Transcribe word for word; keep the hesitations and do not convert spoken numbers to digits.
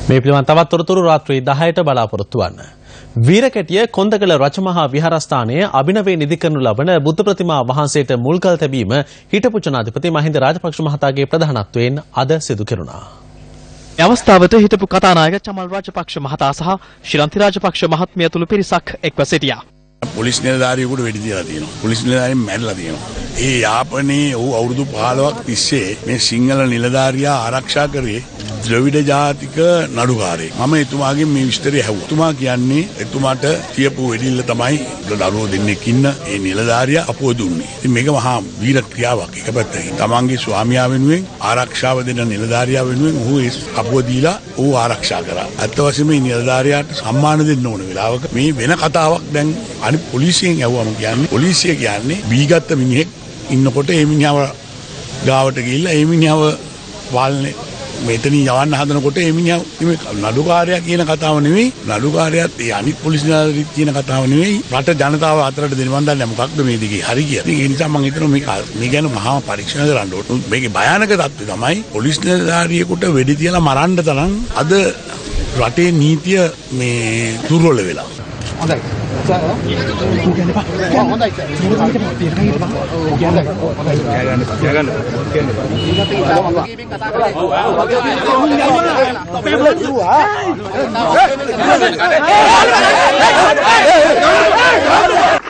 මේ පිළිබඳව තවත් තොරතුරු රාත්‍රී දහයට බලාපොරොත්තු වන්න. වීරකැටිය කොන්දකල රජමහා විහාරස්ථානයේ අභිනවයෙන් නිදි කරනු ලබන බුද්ධ ප්‍රතිමා වහන්සේට මුල්කල් තැබීම හිටපු ජනාධිපති මහින්ද රාජපක්ෂ මහතාගේ ප්‍රධානත්වයෙන් අද සිදු කෙරුණා. මේ අවස්ථාවට හිටපු කතානායක චමල් රාජපක්ෂ මහතා සහ ශ්‍රීලන්ති රාජපක්ෂ මහත්මිය ඇතුළු පිරිසක් එක්ව සිටියා. පොලිස් නිලධාරියෙකුට වෙඩි තියලා තියෙනවා. පොලිස් නිලධාරියෙන් මැරලා තියෙනවා. ඒ යාපනයේ ඔහු අවුරුදු පහළොවක් තිස්සේ මේ සිංහල නිලධාරියා ආරක්ෂා කරේ ද්‍රවිඩ ජාතික නඩුකාරයෙක්. මම එතුමාගෙන් මේ විස්තරය ඇහුවා. එතුමා කියන්නේ එතුමාට තියපු වෙඩිල්ල තමයි දරුවෝ දෙන්නෙක් ඉන්න ඒ නිලධාරියා අපුව දුන්නේ. ඉතින් මේක මහා වීර ක්‍රියාවක් එක පැත්තකින්. තමන්ගේ ස්වාමියා වෙනුවෙන් ආරක්ෂාව දෙන නිලධාරියා වෙනුවෙන් ඔහු ඒ අපුව දීලා ඔහු ආරක්ෂා කරා. අත්ත වශයෙන්ම මේ නිලධාරියාට සම්මාන දෙන්න ඕන වෙලාවක මේ වෙන කතාවක් දැන් අනිත් පොලිසියෙන් ඇහුවම කියන්නේ පොලිසිය කියන්නේ බීගත්ත මිනිහෙක් ඉන්නකොට ඒ මිනිහව ගාවට ගිහිල්ලා ඒ මිනිහව වාල්නේ මෙතනින් යවන්න හදනකොට ඒ මිනිහා මේ නඩුකාරයා කියන කතාව නෙවෙයි නඩුකාරයාත් ඒ අනිත් පොලිස් නිලධාරියෙක් කියන කතාව නෙවෙයි රට ජනතාව අතරට දෙන්න මන් දන්නේ මොකක්ද මේ දිගේ හරි කියලා. ඒ නිසා මම හිතනවා මේක මේ ගැන මහා පරීක්ෂණ කරන්න ඕන. මේකේ භයානක තත්ත්වය තමයි පොලිස් නිලධාරියෙකුට වෙඩි තියලා මරන්න තරම් අද රටේ නීතිය මේ දුර්වල වෙලා. හොඳයි. හොඳයි.